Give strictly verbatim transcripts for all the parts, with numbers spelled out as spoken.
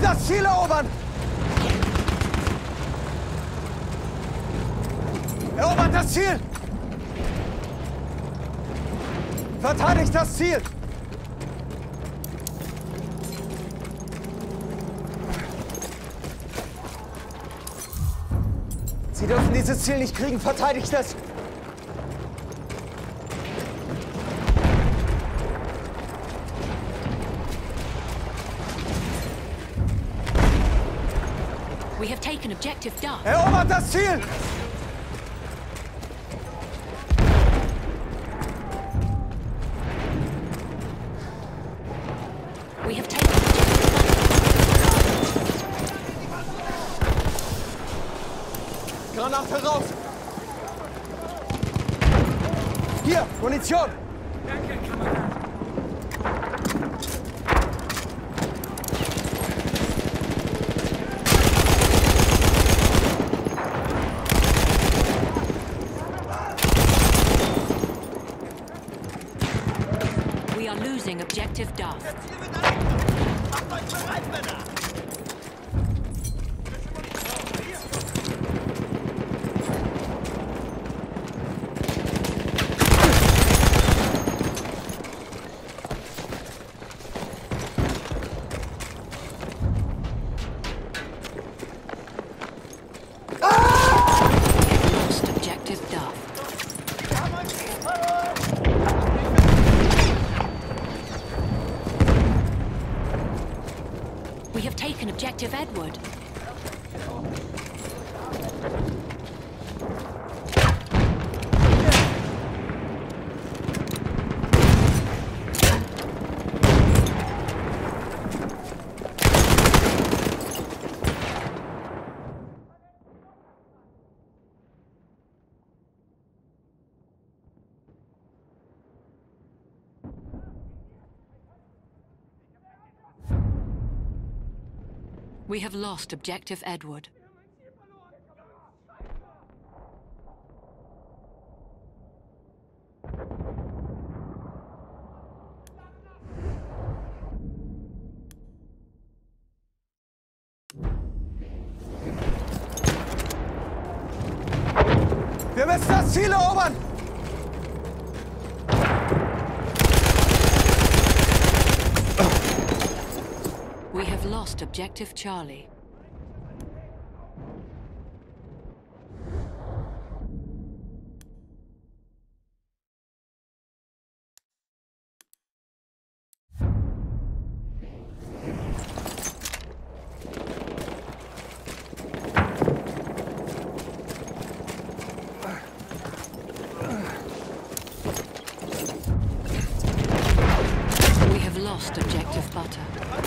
das Ziel erobern! Erobert das Ziel! Verteidigt das Ziel! Sie dürfen dieses Ziel nicht kriegen, verteidigt es! We have taken objective Duff. Erobert das Ziel! We have taken objective Duff. Granate raus! Hier, Munition! Danke, Kamerad. We are losing objective Duff. Macht euch bereit, Männer! Lost objective Duff. We have taken objective Edward. We have lost objective Edward. Wir müssen das Ziel erobern! We have lost objective Charlie. We have lost objective Butter.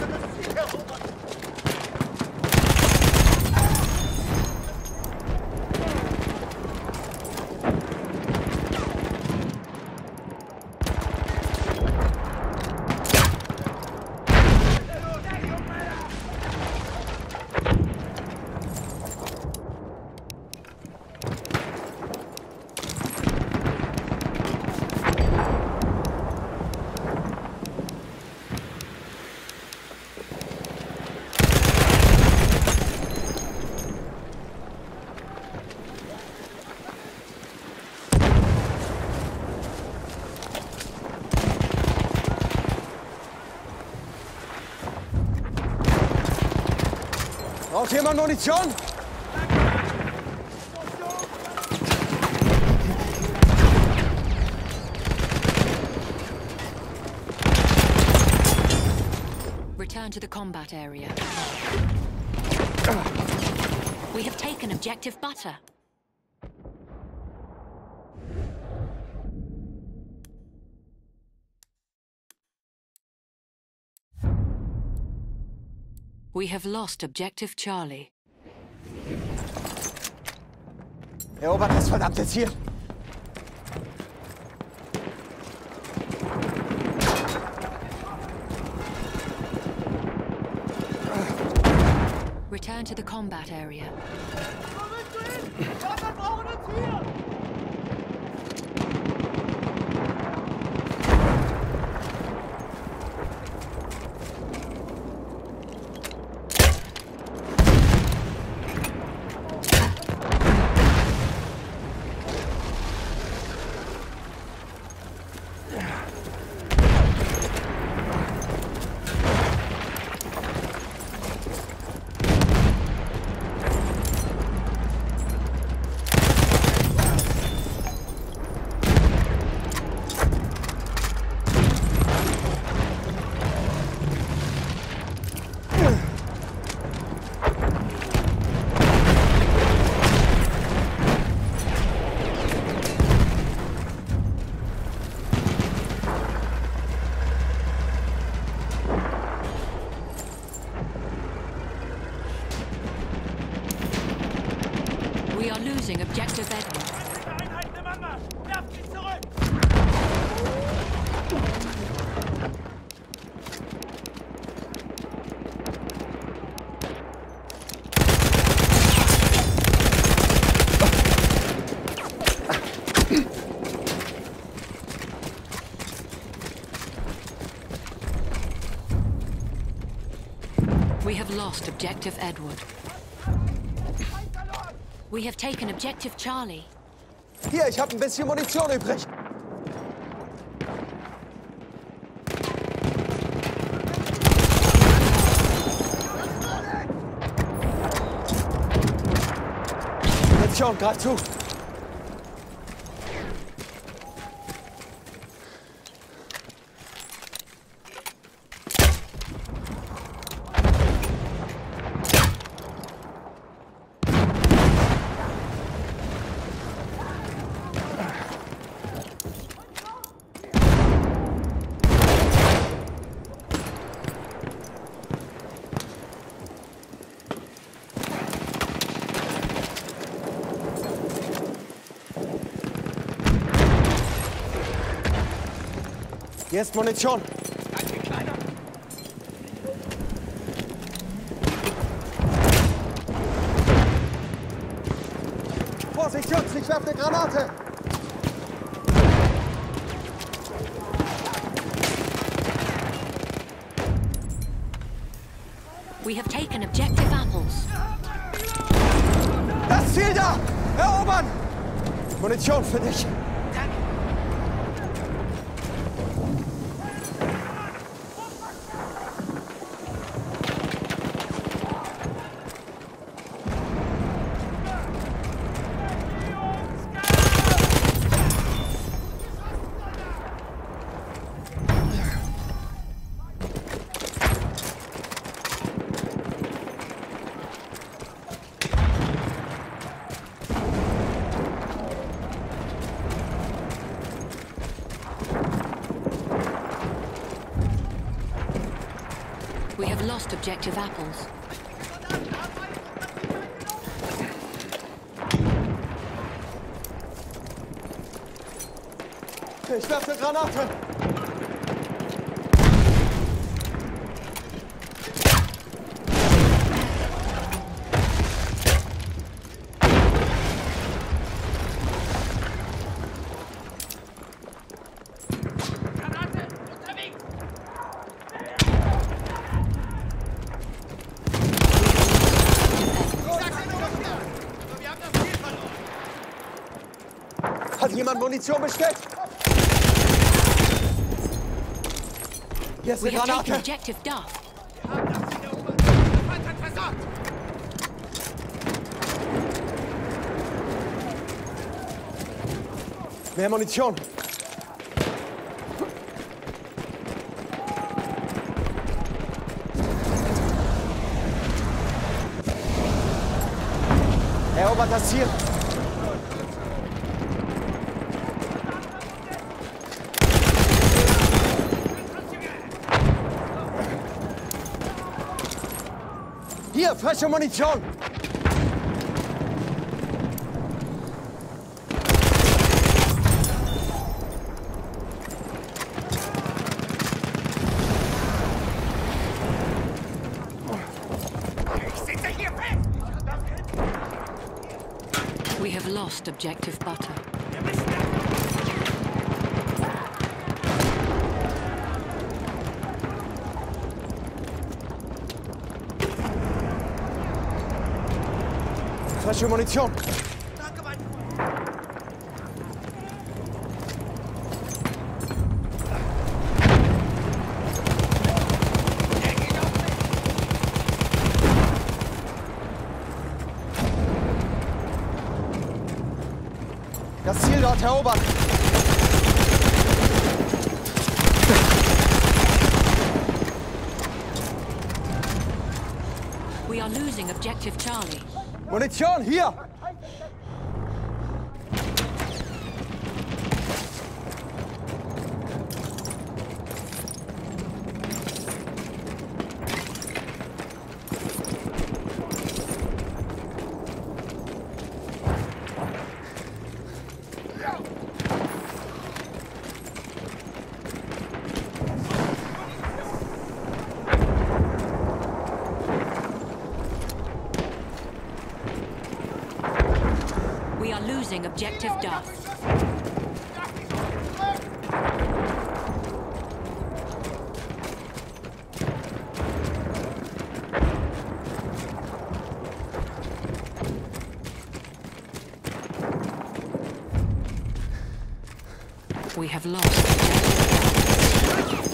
Braucht jemand Munition? Return to the combat area. We have taken objective Butter. We have lost objective Charlie. Erobert das verdammte Ziel! Return to the combat area. Objective Edward. Einheiten im Anmarsch! Werft sie zurück! We have lost Objective Edward. We have taken Objective Charlie. Hier, ich habe ein bisschen Munition übrig. Munition, greif zu. Hier ist Munition. Danke, Kleiner! Vorsicht, Jungs, ich werfe eine Granate. We have taken Objective Apples. Das Ziel da! Erobern! Munition für dich. We have lost Objective Apples. Ich werfe eine Granate. Granate! Unterwegs! Wir haben das Ziel verloren! Hat jemand Munition bestellt? Hier ist We eine have taken Granate. Objective Duff. Wir haben das Ziel erobert! Der Feind hat versagt! Mehr Munition. Erobert das Ziel. Hier, frische Munition. Ich sitze hier fest! We have lost Objective Butter. Wir müssen Frische Munition. Danke, mein Freund! Er geht auf mich! Das Ziel dort erobert. We are losing Objective Charlie. Munition, hier. objective Duff. We have lost objective Duff.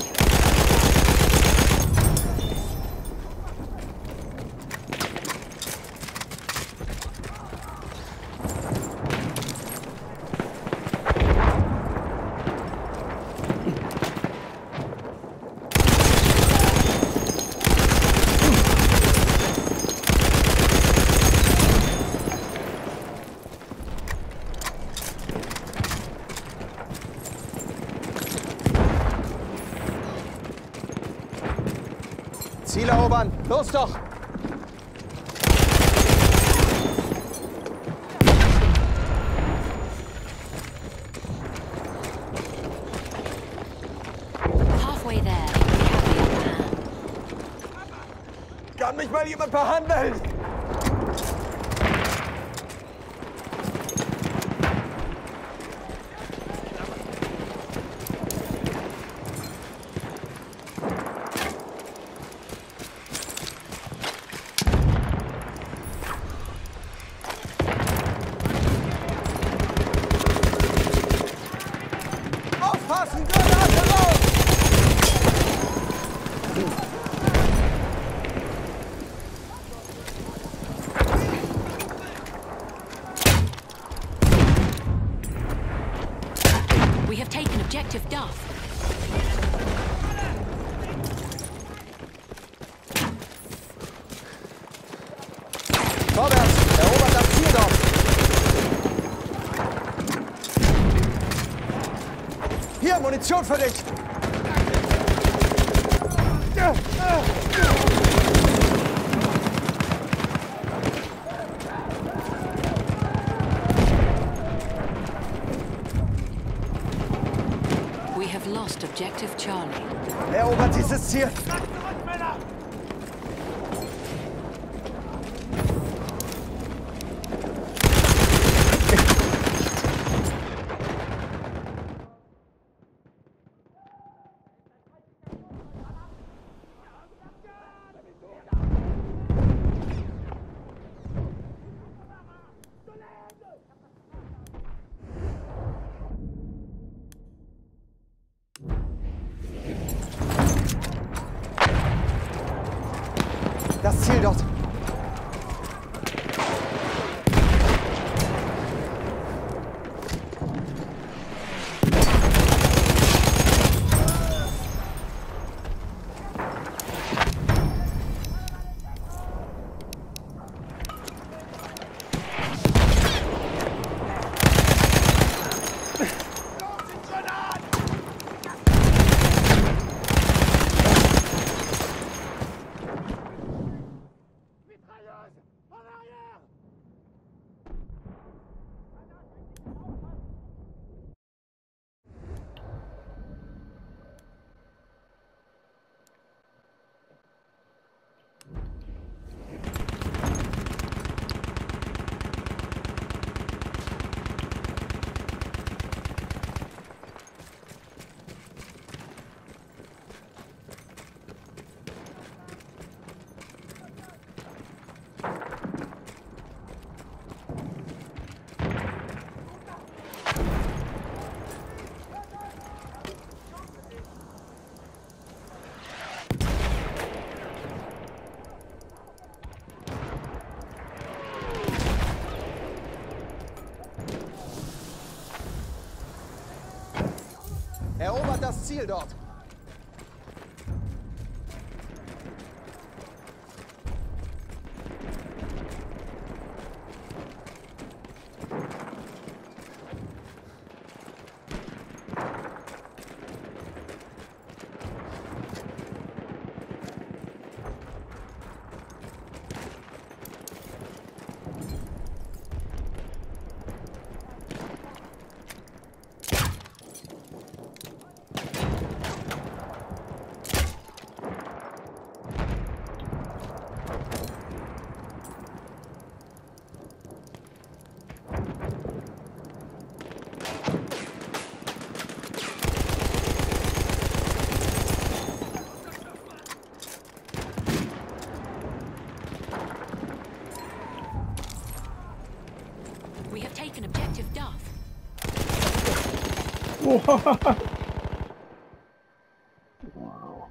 Ziel erobern! Los doch! Halfway there, we have the upper hand. Kann mich mal jemand behandeln? Aufpassen! Granate raus! We have taken objective Duff. Vorwärts! Erobert das Ziel doch! Hier, Munition für dich! We have lost objective Charlie. Erobert dieses Ziel! Das Ziel dort! Erobert das Ziel dort! What? Wow.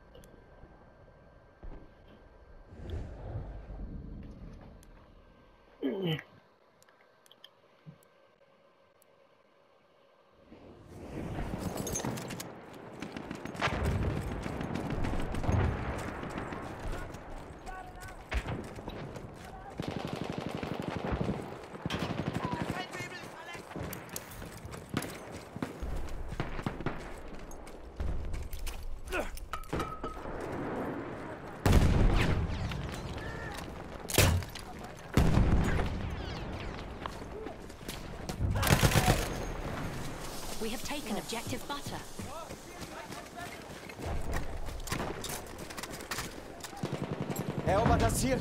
We have taken objective butter. Erobert das Ziel.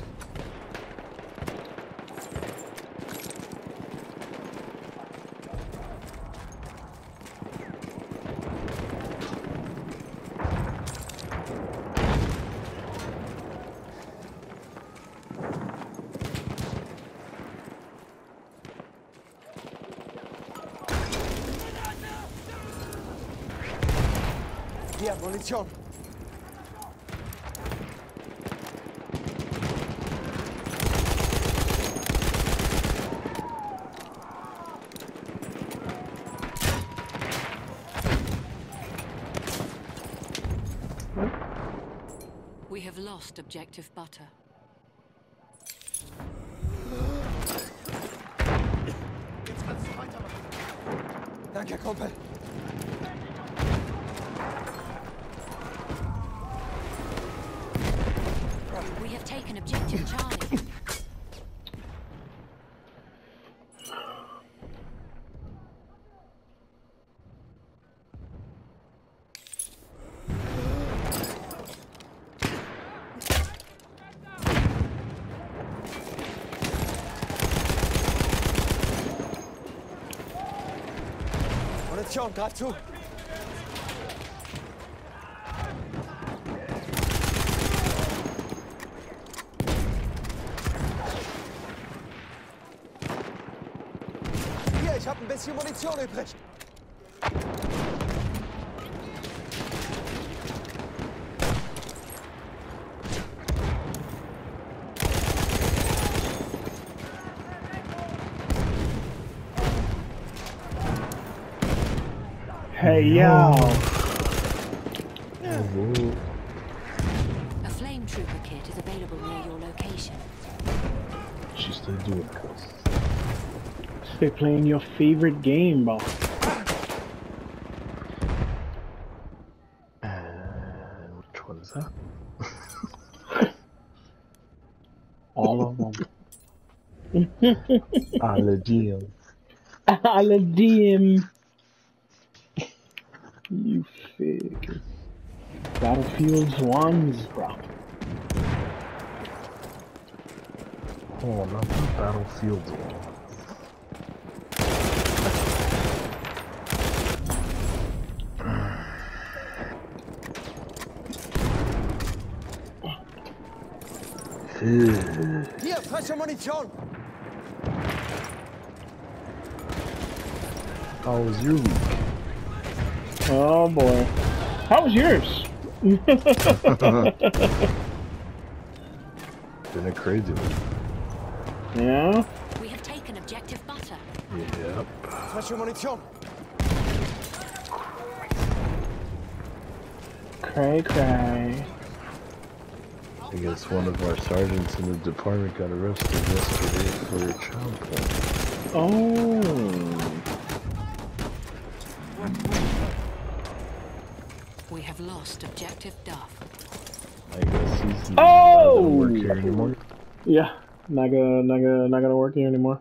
Hier, Munition. We have lost objective butter. Jetzt kannst du weitermachen. Danke, Kumpel. We have taken objective Charlie. Munition, greif zu. Hier, ich habe ein bisschen Munition übrig. Hey, yo. A flame trooper kit is available near your location. She's still doing it. Stay playing your favorite game, boss. And which one is that? All of them. Aladdin. Aladdin. You fig. Battlefield ones, bro. Oh, not the Battlefield one. Hier, frische Munition. How was your week? Oh boy. How was yours? Been a crazy one. Yeah? We have taken objective butter. Yep. Frische Munition. Cray cray. I guess one of our sergeants in the department got arrested yesterday for child porn. Oh. We have lost objective Duff. I guess he's not Oh! gonna work here anymore. Yeah. Not gonna, not gonna, not gonna work here anymore.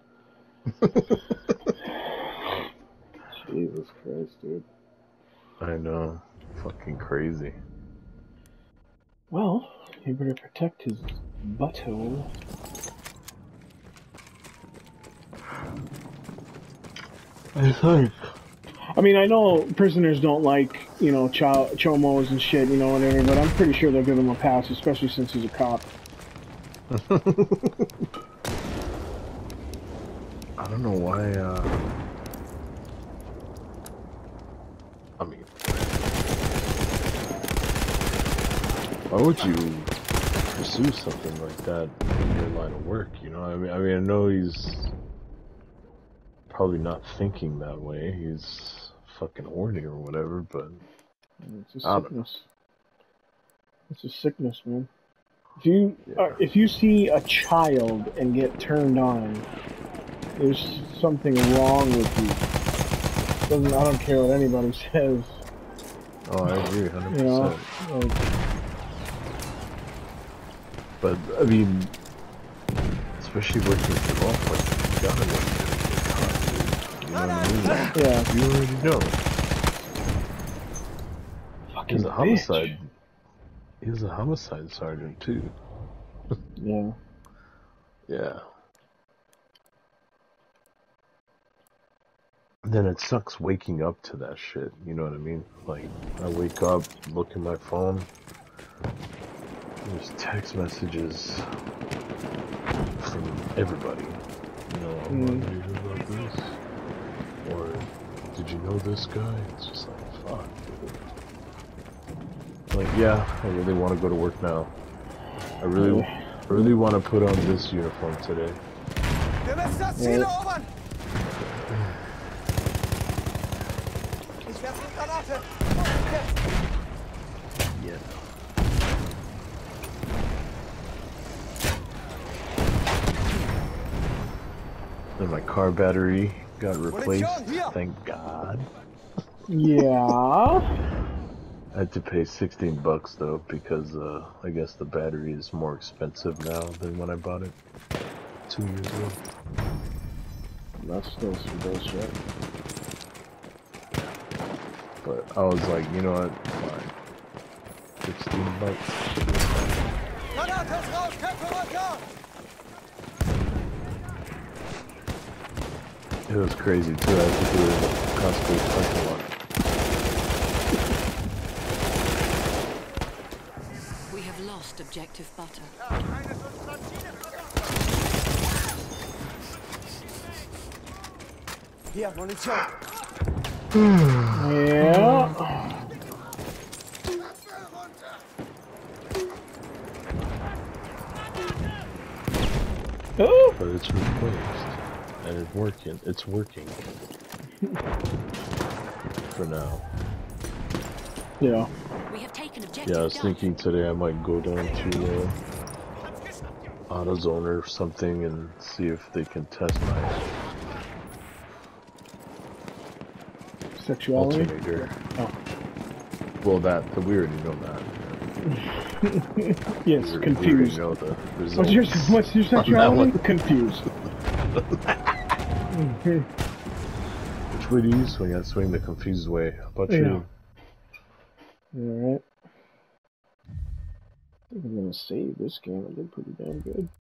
Jesus Christ, dude. I know. Fucking crazy. Well, he better protect his butthole. I think. I mean, I know prisoners don't like, you know, chow chomos and shit, you know, whatever, but I'm pretty sure they'll give him a pass, especially since he's a cop. I don't know why, uh... I mean, why would you pursue something like that in your line of work? You know, I mean, I mean, I know he's probably not thinking that way. He's fucking horny or whatever, but It's a I don't sickness. It's a sickness, man. If you Yeah. uh, if you see a child and get turned on, there's something wrong with you. Doesn't I don't care what anybody says. Oh, I agree, one hundred You know, percent. like, But I mean, especially working with your golf, like you gotta work with your God, dude. You know what I mean? yeah. You already know. Fucking He's a bitch. homicide. He's a homicide sergeant too. Yeah. Yeah. Then it sucks waking up to that shit. You know what I mean? Like I wake up, look at my phone. There's text messages from everybody. You know, oh, Mm. did you hear about this? Or did you know this guy? It's just like, fuck, dude. Like, yeah, I really want to go to work now. I really, really want to put on this uniform today. Wir müssen das Ziel erobern! Ich werfe eine Granate! Jetzt! Yeah. And my car battery got replaced. Thank God. Yeah. I had to pay sixteen bucks though because uh, I guess the battery is more expensive now than when I bought it two years ago. That's still some bullshit. But I was like, you know what? Fine. sixteen bucks. Granate ist raus! Köpfe runter! It was crazy too. I had to do it in the Costco parking lot. We have lost objective butter. Hier, Munition! Yeah. Oh. But it's replaced. And it's working. It's working. For now. Yeah. We have taken objective Yeah, I was Duff. thinking today I might go down to uh, AutoZone or something and see if they can test my Sexuality. alternator. Oh. Well, that, we already know that. Yes, We, we already confused. know the results. What's your what's your on that sexuality? one. Confused. Which way do you swing? I swing the confused way. How about Yeah. you? Alright. I think I'm gonna save this game. I did pretty damn good.